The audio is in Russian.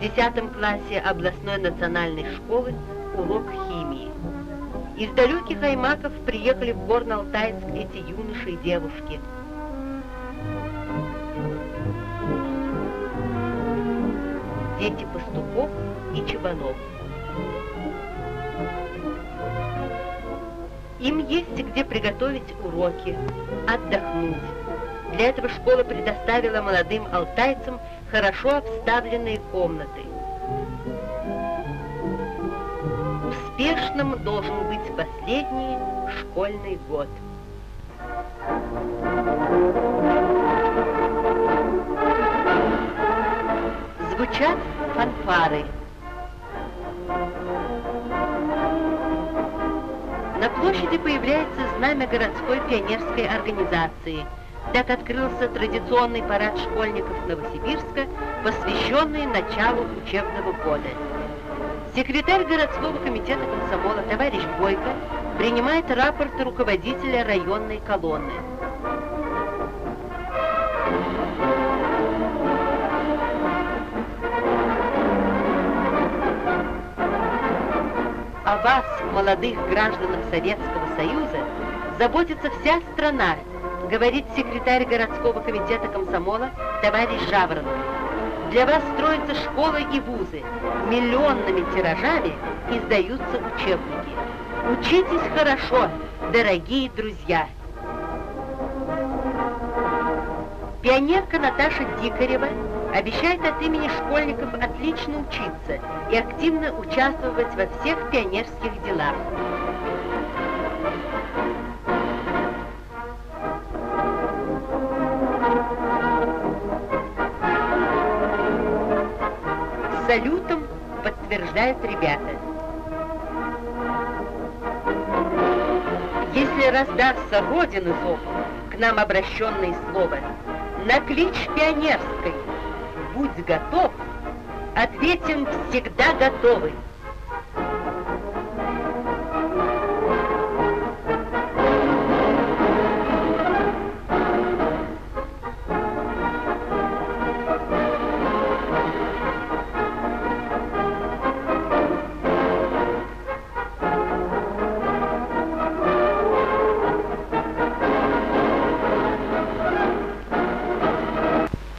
10 классе областной национальной школы урок химии. Из далеких аймаков приехали в Горно-Алтайск эти юноши и девушки. Дети пастухов и чабанов. Им есть где приготовить уроки, отдохнуть. Для этого школа предоставила молодым алтайцам хорошо обставленные комнаты. Успешным должен быть последний школьный год. Звучат фанфары. На площади появляется знамя городской пионерской организации. Так открылся традиционный парад школьников Новосибирска, посвященный началу учебного года. Секретарь городского комитета комсомола товарищ Бойко принимает рапорт руководителя районной колонны. О вас, молодых гражданах Советского Союза, заботится вся страна, говорит секретарь городского комитета комсомола товарищ Жаворонков. Для вас строятся школы и вузы, миллионными тиражами издаются учебники. Учитесь хорошо, дорогие друзья. Пионерка Наташа Дикарева обещает от имени школьников отлично учиться и активно участвовать во всех пионерских делах. Салютом подтверждают ребята. Если раздастся Родины зов, к нам обращенное слово, на клич пионерской «Будь готов», ответим всегда готовы.